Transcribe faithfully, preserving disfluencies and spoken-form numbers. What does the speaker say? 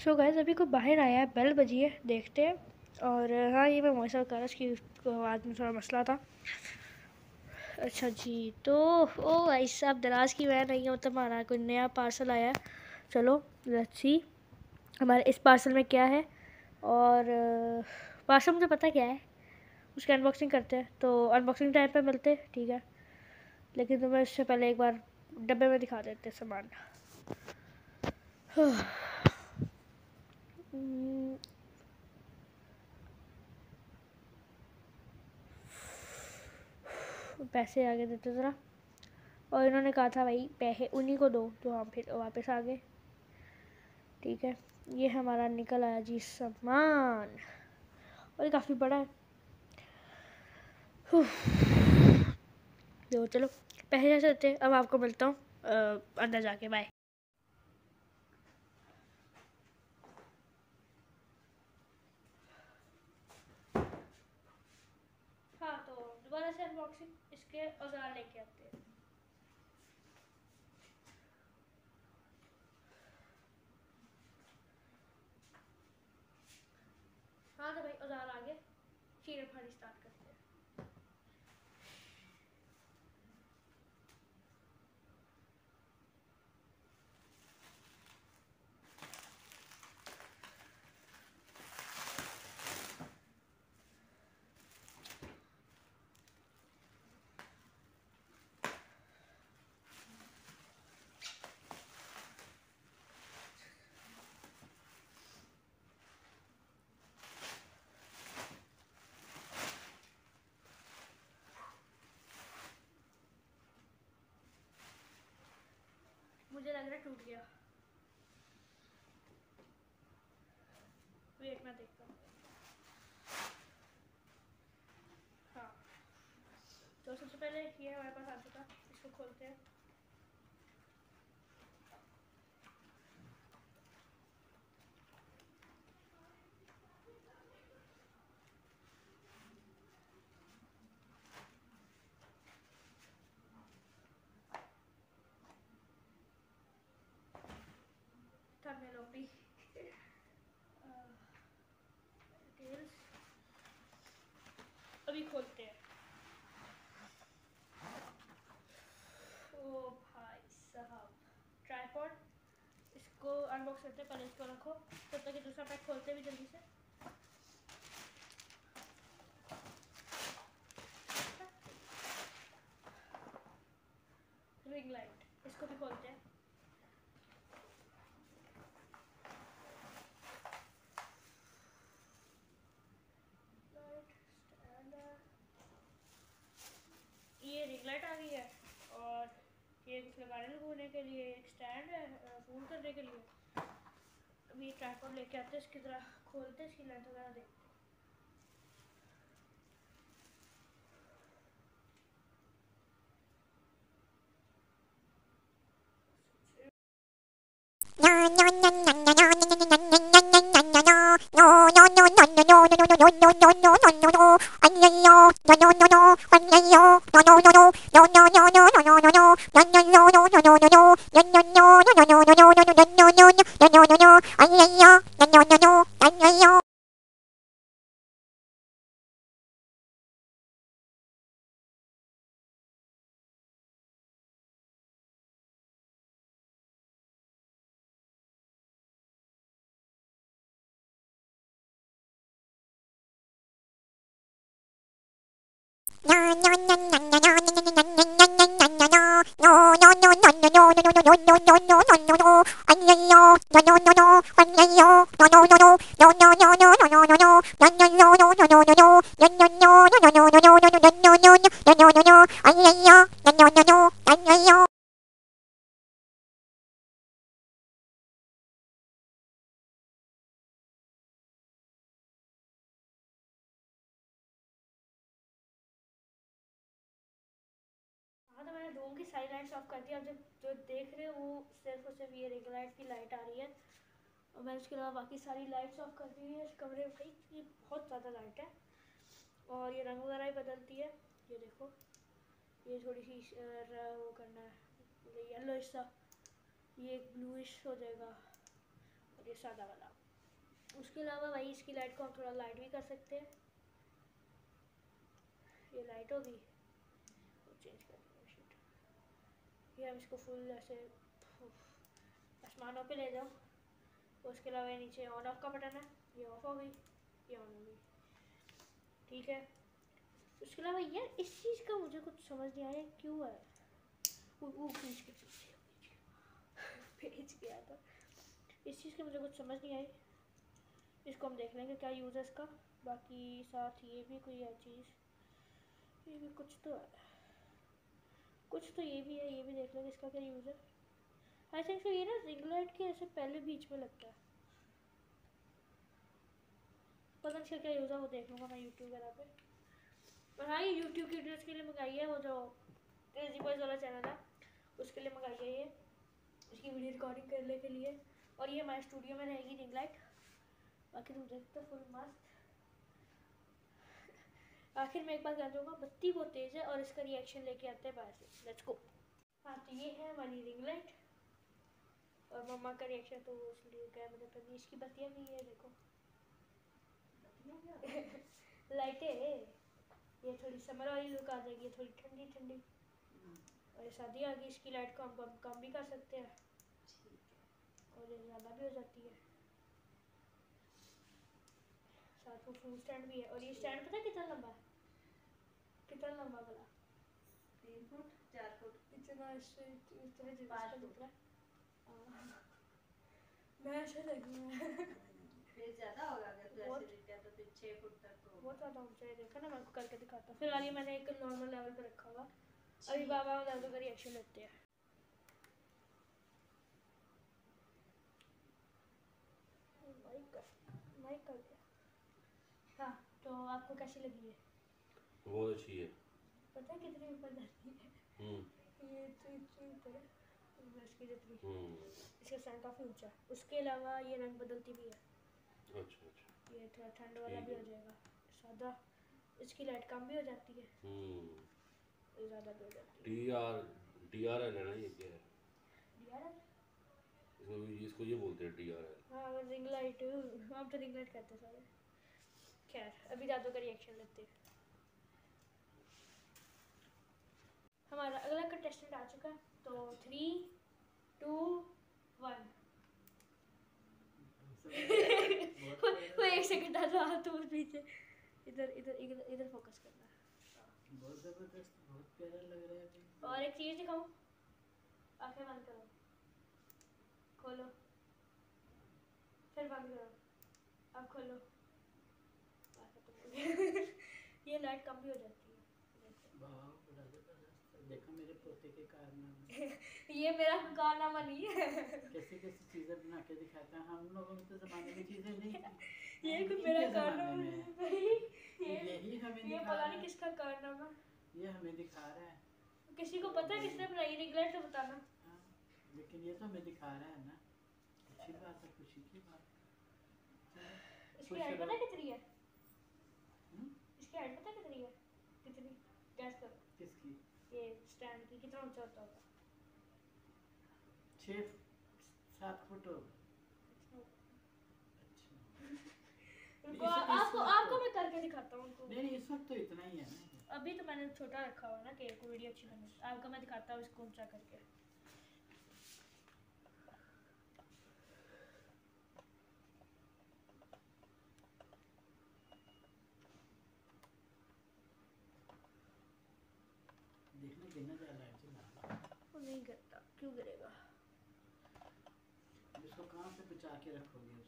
So guys अभी को बाहर आया है, बेल बजी है, देखते हैं। और हाँ, ये मैं मौसा कारस की आवाज़ में थोड़ा मसला था। अच्छा जी, तो ओ भाई साहब, दराज की वैन नहीं है, मतलब हमारा कोई नया पार्सल आया है। चलो लेट्स सी हमारे इस पार्सल में क्या है। और पार्सल मुझे पता क्या है, उसकी अनबॉक्सिंग करते हैं। तो अनबॉक्सिंग टाइम पे मिलते हैं, ठीक है। लेकिन तुम्हें इससे पहले एक बार डब्बे में दिखा देते हैं सामान। पैसे आगे देते ज़रा। और इन्होंने कहा था भाई पैसे उन्हीं को दो, तो हम फिर वापस आ गए। ठीक है, ये हमारा निकल आया जी सामान, और ये काफ़ी बड़ा है। तो चलो पैसे जैसे देते, अब आपको मिलता हूँ अंदर जाके। बाय। हाँ, तो दोबारा से अनबॉक्सिंग इसके औजार लेके आते हैं। हाँ तो भाई औजार आ गए, चीर फाड़ी स्टार्ट करते हैं। मुझे लग रहा है टूट गया। वेट मैं देखता हूँ। हाँ, तो सबसे पहले ये हमारे पास आ चुका, इसको खोलते हैं। थंबनेल ओपी डिटेल्स अभी खोलते हैं। ओ भाई साहब, ट्राइपॉड, इसको अनबॉक्स करते हैं। पहले इसको रखो, तब तक ये दूसरा पैक खोलते भी जल्दी से। रिंग लाइट, इसको भी खोलते हैं। लाइट स्टैंड, ये रिंग लाइट आ गई है। और ये लगाने लगाने के लिए एक स्टैंड है, फोन करने के लिए। अभी ट्राइपॉड लेके आते हैं, इसकी तरह खोलते हैं, इसकी लेंथ वगैरह देखते हैं। हाँ, तो मैंने रूम की सारी लाइट्स ऑफ कर दी। अब जब जो देख रहे हो वो सिर्फ और सिर्फ ये रिंग लाइट की लाइट आ रही है, और मैंने उसके अलावा बाकी सारी लाइट्स ऑफ कर दी है इस कमरे में। भाई ये बहुत ज़्यादा लाइट है, और ये रंग वगैरह ही बदलती है। ये देखो, ये थोड़ी सी वो करना है, येलो सा, ये एक ब्लूइश हो जाएगा, और ये सादा वाला। उसके अलावा भाई इसकी लाइट को हम थोड़ा लाइट भी कर सकते हैं। ये लाइट होगी और चेंज कर देंगे शीट। ये हम इसको फुल ऐसे आसमानों पे ले जाओ। उसके अलावा ये नीचे ऑन ऑफ का बटन है, ये ऑफ हो गई, ये ऑन हो गई, ठीक है। उसके अलावा यार इस चीज़ का मुझे कुछ समझ नहीं आया क्यों है वो वो पेज के पेज गया था। इस चीज़ की मुझे कुछ समझ नहीं आई। इसको हम देख लेंगे क्या यूज़ है इसका। बाकी साथ ये भी कोई है चीज़, ये भी कुछ तो है, कुछ तो ये भी है, ये भी देख लेंगे इसका क्या यूज़ है। आई थिंक ये ना रिंग लाइट के ऐसे पहले बीच में लगता है, पता नहीं इसका क्या यूज़ है, वो देख लूँगा मैं यूट्यूब वगैरह पे। और हाँ, ये यूट्यूब की वीडियोज़ के लिए मंगाई है, वो जो क्रेजी बॉयज़ वाला चैनल है उसके लिए मंगाई है ये, इसकी वीडियो रिकॉर्डिंग करने के लिए। और ये हमारे स्टूडियो में रहेगी रिंग लाइट। बाकी तुम देखते हो फुल मस्त। आखिर में एक बात कह दूँगा, बत्ती बहुत तेज़ है और इसका रिएक्शन लेके आते हैं बाहर से। Let's go. हाँ तो ये है हमारी रिंग लाइट और मम्मा का रिएक्शन तो इसलिए कैमरे पर भी इसकी बत्तियाँ भी है, देखो लाइटें। ये थोड़ी समर वाली लुक आ जाएगी, थोड़ी ठंडी ठंडी। और ये शादी आ गई, इसकी लाइट को हम कम भी कर सकते हैं और ये ज़्यादा भी हो जाती है। साथ में फूड स्टैंड भी है। और ये स्टैंड पता है कितना लंबा है, कितना लंबा वाला, तीन फुट चार फुट इतना पाँच फुट मैं ऐसे लगी फिर ज्यादा होगा अगर तू ऐसे दिखता है तो फिर छः फुट तक होगा। बहुत ज़्यादा ऊंचाई देखा ना, मैं आपको करके दिखाता हूँ। फिलहाल ये मैंने एक नॉर्मल लेवल पे रखा हुआ, अभी बाबा लेवल का रिएक्शन लेते हैं। माइक माइक कर दिया। हाँ तो आपको कैसी लगी है? बहुत अच्छी है। पता है कितनी ऊपर जाती है? हम्म ये इतनी इतनी ऊपर है इसकी जितनी। हम्म इसका स्टैंड काफ़ी ऊंचा है। उसके अलावा ये रंग बदलती भी है। अच्छा अच्छा। ये थोड़ा ठंड वाला भी हो जाएगा, सादा। इसकी लाइट कम भी हो जाती है, हम्म ज़्यादा भी हो जाती है। D R D R L है ना, ये क्या है? डी आर एल, इसको इसको ये बोलते हैं डी आर एल। हाँ रिंग लाइट, हम तो रिंग लाइट कहते हैं सारे। खैर अभी दादू का रिएक्शन लेते हैं। हमारा अगला कंटेस्टेंट आ चुका है, तो थ्री टू वन। वो एक सेकंड दादू हाथ तो पीछे, इधर इधर इधर इधर फोकस करना। बहुत जबरदस्त, बहुत प्यारा लग रहा है अभी। और एक चीज़ दिखाऊं, आंखें बंद करो, खोलो, फिर बंद करो, अब खोलो। ये लाइट कम भी हो जाती है। वाह बड़ा जबरदस्त, देखो मेरे पोते के कारनामे। ये मेरा कारनामा नहीं है। कैसी कैसी चीजें बना के दिखाता है, हम लोगों के जमाने में चीजें नहीं थी। ये कुछ मेरा कारनामा है भाई, ये यही हमें ये दिखा पता रहा नहीं है, किसका कारनामा, ये हमें दिखा रहा है। किसी को पता है किसने बनाई? रिंग लाइट तो बताना। हाँ, लेकिन ये तो हमें दिखा रहा है ना, अच्छी बात है, खुशी की बात। इसकी हाइट पता कितनी है? हम्म? इसकी हाइट पता कितनी है? कितनी? गैस करो। किसकी? ये स्टैंड की कितना ऊंचा होता होगा? छः सात फुट होगा। उनको आपको आपको मैं करके दिखाता हूँ उनको। नहीं नहीं इस वक्त तो इतना ही है ना। अभी तो मैंने छोटा रखा हुआ ना कि को वीडियो अच्छी बने। आपको मैं दिखाता हूँ इसको ऊंचा करके। देखने गिरना जा रहा है, वो नहीं गिरता, क्यों गिरेगा? इसको कहाँ से बचा के रखोगे?